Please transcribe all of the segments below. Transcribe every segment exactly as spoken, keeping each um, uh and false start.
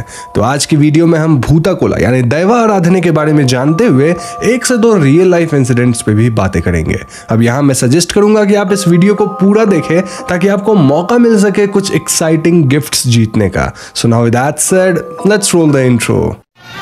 हैं। तो आज की वीडियो में हम भूता कोला यानी दैवा आराधना के बारे में जानते हुए एक से दो रियल लाइफ इंसिडेंट्स पे भी बातें करेंगे। अब यहाँ मैं सजेस्ट करूंगा कि आप इस वीडियो को पूरा देखें ताकि आपको मौका मिल सके कुछ एक्साइटिंग गिफ्ट्स जीतने का। So now with that said, let's roll the intro.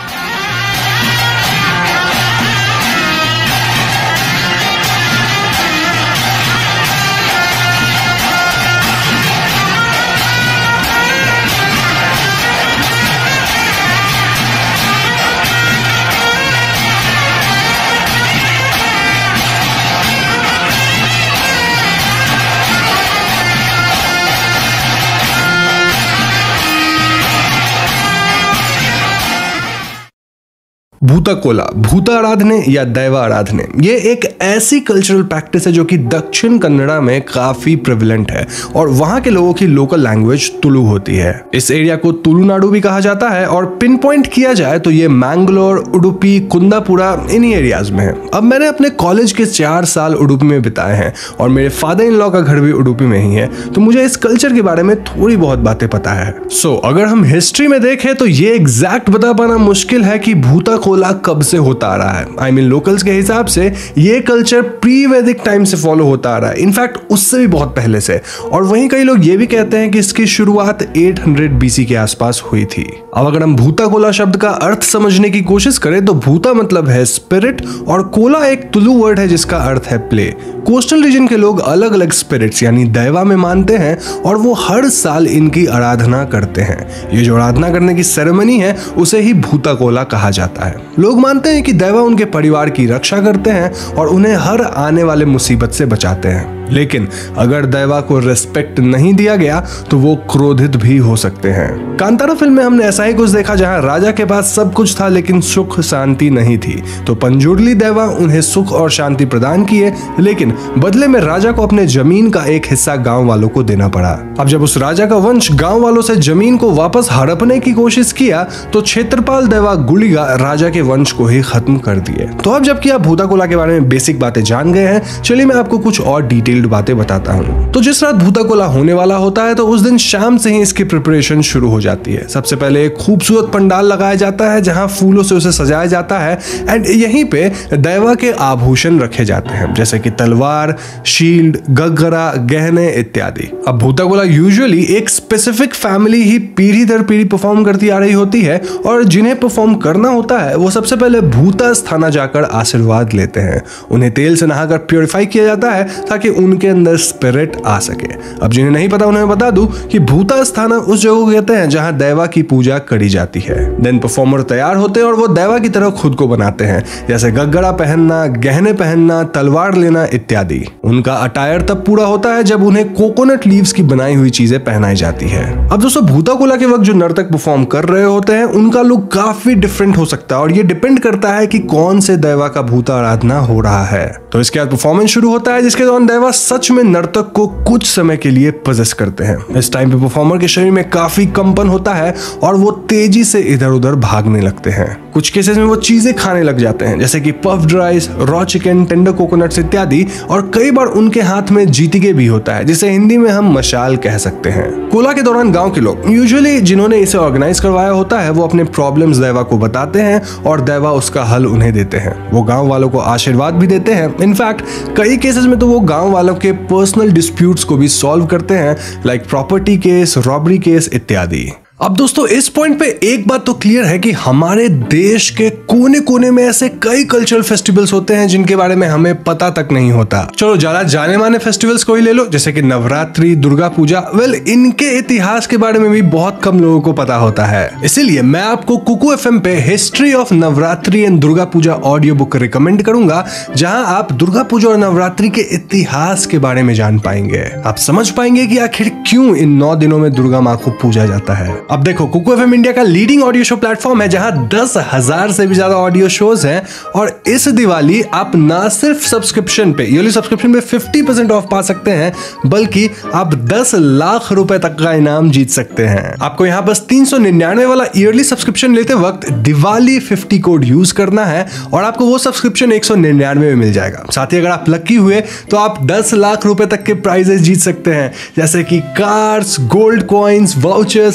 Bhuta Kola, Bhuta आराधने या दैवा आराधने, ये एक ऐसी कल्चरल प्रैक्टिस है जो कि दक्षिण कन्नड़ा में काफी प्रेवलेंट है और वहां के लोगों की लोकल लैंग्वेज तुलु होती है। इस एरिया को तुलुनाडु भी कहा जाता है और पिन पॉइंट किया जाए तो ये मैंगलोर, उडुपी, कुंदापुरा इन्हीं एरियाज में है। अब मैंने अपने कॉलेज के चार साल उडुपी में बिताए हैं और मेरे फादर इन लॉ का घर भी उडुपी में ही है, तो मुझे इस कल्चर के बारे में थोड़ी बहुत बातें पता है। सो so, अगर हम हिस्ट्री में देखें तो ये एग्जैक्ट बता पाना मुश्किल है कि भूता कोला कब से होता आ रहा है। आई मीन लोकल्स के हिसाब से ये कल्चर प्री वैदिक टाइम से फॉलो होता आ रहा है, इनफैक्ट उससे भी बहुत पहले से। और वहीं कई लोग ये भी कहते हैं कि इसकी शुरुआत आठ सौ बीसी के आसपास हुई थी। अब अगर हम भूता कोला शब्द का अर्थ समझने की कोशिश करें तो भूता मतलब है स्पिरिट और कोला एक तुलु वर्ड है जिसका अर्थ है प्ले। कोस्टल रीजन के लोग अलग अलग स्पिरिट्स यानी दैवा में मानते हैं और वो हर साल इनकी आराधना करते हैं। ये जो आराधना करने की सेरेमनी है उसे ही भूता कोला कहा जाता है। लोग मानते हैं कि दैवा उनके परिवार की रक्षा करते हैं और उन्हें हर आने वाले मुसीबत से बचाते हैं। लेकिन अगर दैवा को रिस्पेक्ट नहीं दिया गया तो वो क्रोधित भी हो सकते हैं। कांतारा फिल्म में हमने ऐसा ही कुछ देखा जहां राजा के पास सब कुछ था लेकिन सुख शांति नहीं थी, तो पंजुर्ली दैवा उन्हें सुख और शांति प्रदान किए, लेकिन बदले में राजा को अपने जमीन का एक हिस्सा गांव वालों को देना पड़ा। अब जब उस राजा का वंश गांव वालों से जमीन को वापस हड़पने की कोशिश किया तो क्षेत्रपाल दैवा गुलिगा राजा के वंश को ही खत्म कर दिए। तो अब जबकि आप भूता कोला के बारे में बेसिक बातें जान गए हैं, चलिए मैं आपको कुछ और डिटेल बातें बताता हूं। तो जिस रात भूता कोला होने वाला होता है तो उस दिन शाम से ही इसकी प्रिपरेशन शुरू हो जाती है। सबसे पहले एक खूबसूरत पंडाल लगाया जाता है जहां फूलों से उसे सजाया जाता है एंड यहीं पे दैवा के आभूषण रखे जाते हैं जैसे कि तलवार, शील्ड, गग्गरा, गहने इत्यादि। अब भूता कोला यूजुअली एक स्पेसिफिक फैमिली ही पीढ़ी दर पीढ़ी परफॉर्म करती आ रही होती है और जिन्हें परफॉर्म करना होता है वो सबसे पहले भूता स्थाना जाकर आशीर्वाद लेते हैं। उन्हें तेल से नहाकर प्योरीफाई किया जाता है ताकि उनके अंदर स्पिरिट आ सके। अब जिन्हें नहीं पता उन्हें बता दूं कि भूता स्थाना उस जगह को कहते हैं जहां दैवा की पूजा करी जाती है। देन परफॉर्मर तैयार होते हैं और वो दैवा की तरह खुद को बनाते हैं जैसे गग्गड़ा पहनना, गहने पहनना, तलवार लेना इत्यादि। उनका अटायर तब पूरा होता है जब उन्हें कोकोनट लीव्स की बनाई हुई चीजें पहनाई जाती है। अब दोस्तों भूता कोला के वक्त जो नर्तक परफॉर्म कर रहे होते हैं उनका लुक काफी डिफरेंट हो सकता है और ये डिपेंड करता है कि कौन से दैवा का भूता आराधना हो रहा है। तो इसके बाद परफॉर्मेंस शुरू होता है जिसके दौरान दैवा सच में नर्तक को कुछ समय के लिए पजेस करते हैं। इस टाइम पे परफॉर्मर के शरीर में काफी कंपन होता है और वो तेजी से इधर उधर भागने लगते हैं। कुछ केसेस में वो चीजें खाने लग जाते हैं जैसे कि puffed rice, raw chicken, tender coconuts इत्यादि, और कई बार उनके हाथ में जीतिगे भी होता है जिसे हिंदी में हम मशाल कह सकते हैं। कोला के दौरान गांव के लोग यूजुअली जिन्होंने इसे ऑर्गेनाइज करवाया होता है वो अपने प्रॉब्लम्स दैवा को बताते हैं और दैवा उसका हल उन्हें देते हैं। वो गांव वालों को आशीर्वाद भी देते हैं। इनफैक्ट कई केसेस में तो वो गांव वालों के पर्सनल डिस्प्यूट्स को भी सॉल्व करते हैं like property case, robbery case इत्यादि। अब दोस्तों इस पॉइंट पे एक बात तो क्लियर है कि हमारे देश के कोने कोने में ऐसे कई कल्चरल फेस्टिवल्स होते हैं जिनके बारे में हमें पता तक नहीं होता। चलो ज्यादा जाने माने फेस्टिवल्स को ही ले लो जैसे कि नवरात्रि, दुर्गा पूजा। वेल इनके इतिहास के बारे में भी बहुत कम लोगों को पता होता है। इसीलिए मैं आपको कुकू एफएम पे history of Navratri and Durga Puja audio book recommend करूंगा जहां आप दुर्गा पूजा और नवरात्रि के इतिहास के बारे में जान पाएंगे। आप समझ पाएंगे कि आखिर क्यों इन नौ दिनों में दुर्गा माँ को पूजा जाता है। अब देखो कुकू एफएम इंडिया का लीडिंग ऑडियो शो प्लेटफॉर्म है जहां दस हजार से भी ज्यादा ऑडियो शोज हैं और इस दिवाली आप ना सिर्फ सब्सक्रिप्शन पे ईयरली सब्सक्रिप्शन पे पचास परसेंट ऑफ पा सकते हैं बल्कि आप दस लाख रुपए तक का इनाम जीत सकते हैं। आपको यहां बस तीन सौ निन्यानवे वाला ईयरली सब्सक्रिप्शन लेते वक्त दिवाली पचास कोड यूज करना है और आपको वो सब्सक्रिप्शन एक सौ निन्यानवे में मिल जाएगा। साथ ही अगर आप लकी हुए तो आप दस लाख रुपए तक के प्राइजेस जीत सकते हैं जैसे कि कार्स, गोल्ड कॉइन्स, वाउचर्स इत्यादि।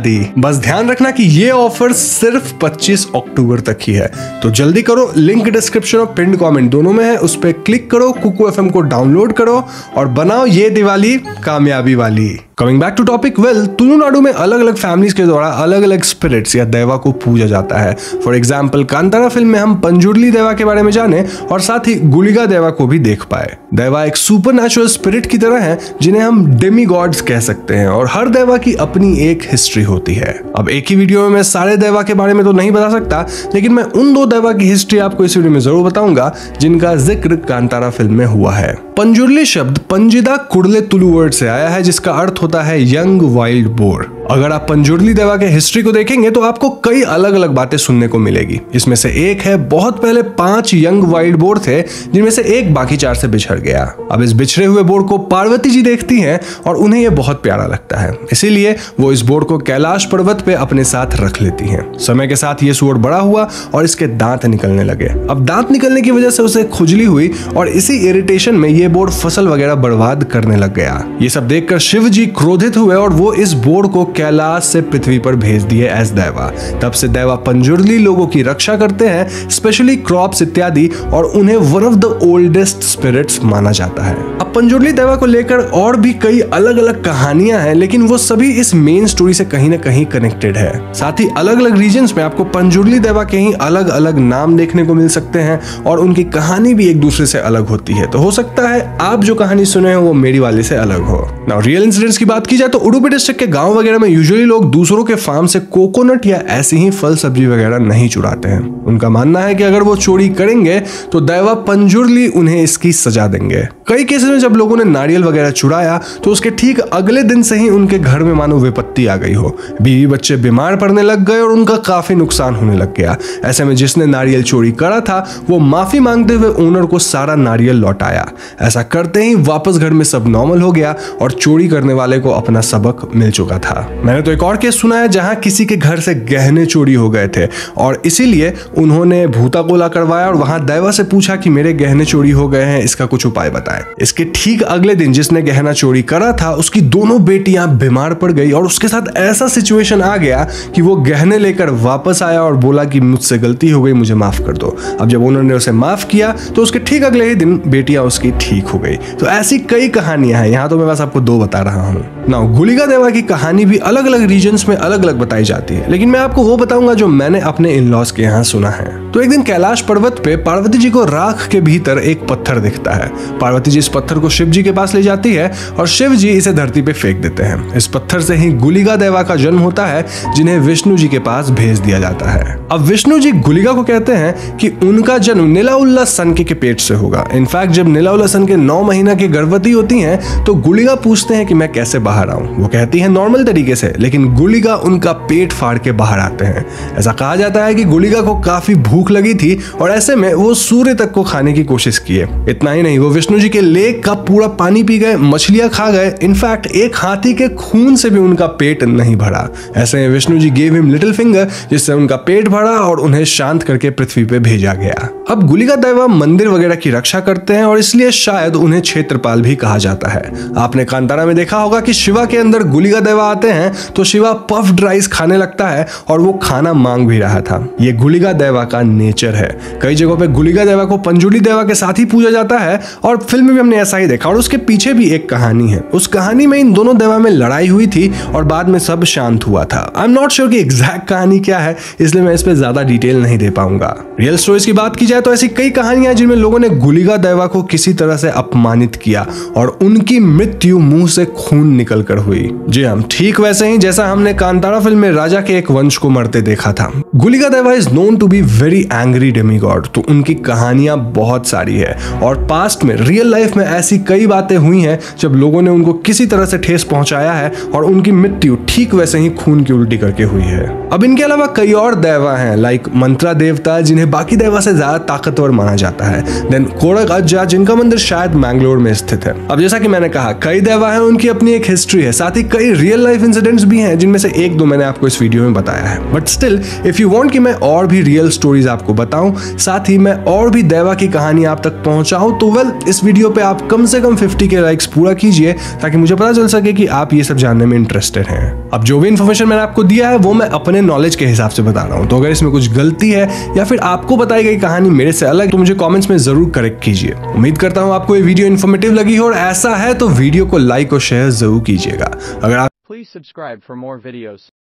इत्यादि। बस ध्यान रखना कि ये ऑफर सिर्फ पच्चीस अक्टूबर तक ही है, तो जल्दी करो। लिंक डिस्क्रिप्शन और पिन कमेंट दोनों में है, उस पर क्लिक करो, कुकू एफएम को डाउनलोड करो और बनाओ ये दिवाली कामयाबी वाली। Coming back to topic, well Tulunadu में अलग अलग फैमिलीज के द्वारा अलग अलग स्पिरिट्स या देवा को पूजा जाता है। फॉर एग्जाम्पल कांतारा फिल्म में हम पंजुर्ली देवा के बारे में जाने और साथ ही गुलिगा देवा को भी देख पाए। देवा एक सुपरनैचुरल स्पिरिट की तरह है जिन्हें हम डेमी गॉड्स कह सकते हैं और हर देवा की अपनी एक हिस्ट्री होती है। अब एक ही वीडियो में मैं सारे देवा के बारे में तो नहीं बता सकता, लेकिन मैं उन दो देवा की हिस्ट्री आपको इस वीडियो में जरूर बताऊंगा जिनका जिक्र कांतारा फिल्म में हुआ है। पंजुर्ली शब्द पंजिदा कुड़ले तुलु वर्ड से आया है जिसका अर्थ होता है यंग वाइल्ड बोर। अगर आप पंजुर्ली देवा के हिस्ट्री को देखेंगे तो आपको कई अलग अलग बातें सुनने को मिलेगी। इसमें से एक है बहुत पहले पांच यंग वाइल्ड बोर थे जिनमें से एक बाकी चार से बिछड़ गया। अब इस बिछड़े हुए बोर को पार्वती जी देखती हैं और उन्हें यह बहुत प्यारा लगता है, इसीलिए वो इस बोर को कैलाश पर्वत पे अपने साथ रख लेती हैं। समय के साथ ये सूअर बड़ा हुआ और इसके दांत निकलने लगे। अब दांत निकलने की वजह से उसे खुजली हुई और इसी इरिटेशन में ये बोर फसल वगैरह बर्बाद करने लग गया। ये सब देखकर शिव जी क्रोधित हुए और वो इस बोर को कैलाश से पृथ्वी पर भेज दिए एज देवा। तब से देवा पंजुर्ली लोगों की रक्षा करते हैं, स्पेशली क्रॉप्स इत्यादि, और उन्हें one of the oldest spirits माना जाता है। अब पंजुर्ली देवा को लेकर और भी कई अलग अलग कहानियां हैं, लेकिन वो सभी इस मेन स्टोरी से कहीं ना कहीं कनेक्टेड है। साथ ही अलग अलग रीजन्स में आपको पंजुर्ली देवा के ही अलग अलग नाम देखने को मिल सकते हैं और उनकी कहानी भी एक दूसरे से अलग होती है। तो हो सकता है आप जो कहानी सुने हैं वो मेरी वाली से अलग हो। नाउ रियल इंसिडेंट्स की बात की जाए तो उडुपी डिस्ट्रिक्ट के गांव वगैरह में यूजुअली लोग दूसरों के फार्म से कोकोनट या ऐसी ही फल सब्जी वगैरह नहीं चुराते हैं। उनका मानना है कि अगर वो चोरी करेंगे तो देवा पंजुर्ली उन्हें इसकी सजा देंगे। कई केसेस में जब लोगों ने नारियल वगैरह चुराया तो उसके ठीक अगले दिन से ही उनके घर में मानो विपत्ति आ गई हो, बीवी बच्चे बीमार पड़ने लग गए और उनका काफी नुकसान होने लग गया। ऐसे में जिसने नारियल चोरी करा था वो माफी मांगते हुए ओनर को सारा नारियल लौटाया। ऐसा करते ही वापस घर में सब नॉर्मल हो गया और चोरी करने वाले को अपना सबक मिल चुका था। मैंने तो एक और केस सुना है जहां किसी के घर से गहने चोरी हो गए थे और इसीलिए उन्होंने भूताकोला करवाया और वहां देवा से पूछा कि मेरे गहने चोरी हो गए हैं, इसका कुछ उपाय बताएं। इसके ठीक अगले दिन जिसने गहना चोरी करा था उसकी दोनों बेटियां बीमार पड़ गई और उसके साथ ऐसा सिचुएशन आ गया कि वो गहने लेकर वापस आया और बोला कि मुझसे गलती हो गई, मुझे माफ कर दो। अब जब उन्होंने उसे माफ किया तो उसके ठीक अगले ही दिन बेटियां उसकी ठीक हो गई। तो ऐसी कई कहानियां हैं, यहाँ तो मैं बस आपको दो बता रहा हूँ। नाउ गुलिगा देवा की कहानी भी अलग अलग रीजन्स में अलग अलग बताई जाती है, लेकिन मैं आपको वो बताऊंगा जो मैंने अपने इन लॉज के यहाँ सुना है। तो एक दिन कैलाश पर्वत पे पार्वती जी को राख के भीतर एक पत्थर दिखता है। पार्वती जी इस पत्थर को शिव जी के पास ले जाती है और शिव जी इसे धरती पे फेंक देते हैं। इस पत्थर से ही गुलिगा देवा का जन्म होता है जिन्हें विष्णु जी के पास भेज दिया जाता है। अब विष्णु जी गुलिगा को कहते हैं कि उनका जन्म निलाउल्ला सन के पेट से होगा। इनफैक्ट जब निलाउल्ला सन के नौ महीना की गर्भवती होती हैं तो गुलिगा पूछते हैं कि मैं कैसे बाहर आऊं। वो कहती है नॉर्मल तरीके से, लेकिन गुलिगा उनका पेट फाड़ के बाहर आते हैं। ऐसा कहा जाता है कि गुलिगा को काफी भूख लगी थी और ऐसे में वो सूर्य तक को खाने की कोशिश किए। इतना ही नहीं, वो विष्णु जी के लेक का पूरा पानी पी गए, मछलियां खा गए, इनफैक्ट एक हाथी के खून से भी उनका पेट नहीं भरा। ऐसे में Vishnu ji gave him little finger जिससे उनका पेट भरा और उन्हें शांत करके पृथ्वी पे भेजा गया। अब गुलिगा देवा मंदिर वगैरह की रक्षा करते हैं और इसलिए शायद उन्हें क्षेत्रपाल भी कहा जाता है। आपने कांतारा में देखा होगा कि शिवा के अंदर गुलिगा देवा आते हैं तो शिवा पफ्ड राइस खाने लगता है और वो खाना मांग भी रहा था। ये गुलिगा देवा का नेचर है। कई जगहों पे गुलिगा देवा को पंजुर्ली देवा के साथ ही पूजा जाता है और फिल्म में भी हमने ऐसा ही देखा। और उसके पीछे भी एक कहानी है। उस कहानी में इन दोनों देवा में लड़ाई हुई थी और बाद में सब शांत हुआ था। आई एम नॉट श्योर कि एग्जैक्ट कहानी क्या है, इसलिए मैं इस पे ज्यादा डिटेल नहीं दे पाऊंगा। रियल स्टोरीज की बात की जाए तो ऐसी कई कहानियां जिनमें लोगों ने गुलिगा देवा को किसी तरह से अपमानित किया और उनकी मृत्यु मुंह से खून निकल कर हुई। जी हम ठीक वैसे ही जैसा हमने कांतारा फिल्म में राजा के एक वंश को मरते देखा था। Guliga Deva is known to be very angry demigod. तो उनकी कहानियां बहुत सारी है और पास्ट में रियल लाइफ में ऐसी कई बातें हुई हैं जब लोगों ने उनको किसी तरह से ठेस पहुंचाया है और उनकी मृत्यु ठीक वैसे ही खून की उल्टी करके हुई है। अब इनके अलावा कई और देवा हैं लाइक मंत्रा देवता जिन्हें बाकी देवा से ज्यादा ताकतवर माना जाता है। देन कोरक अज्जा जिनका मंदिर शायद मैंगलोर में स्थित है। अब जैसा कि मैंने कहा कई देवा हैं, उनकी अपनी एक हिस्ट्री है। साथ ही कई रियल लाइफ इंसिडेंट्स भी हैं जिनमें से एक दो मैंने आपको इस वीडियो में बताया है। But still if you want कि मैं और भी रियल स्टोरीज आपको बताऊं, साथ ही मैं और भी दैवा की कहानी आप तक पहुंचाऊं, तो वेल इस वीडियो पे आप कम से कम फिफ्टी के लाइक्स पूरा कीजिए ताकि मुझे पता चल सके कि आप ये सब जानने में इंटरेस्टेड हैं। अब जो भी इन्फॉर्मेशन मैंने आपको दिया है वो मैं अपने नॉलेज के हिसाब से बता रहा हूं, तो अगर इसमें कुछ गलती है या फिर आपको बताई गई कहानी मेरे से अलग, तो मुझे कमेंट्स में जरूर करेक्ट कीजिए। उम्मीद करता हूं आपको ये वीडियो इन्फॉर्मेटिव लगी हो, और ऐसा है तो वीडियो को लाइक और शेयर जरूर कीजिएगा। अगर आप Please subscribe for more videos.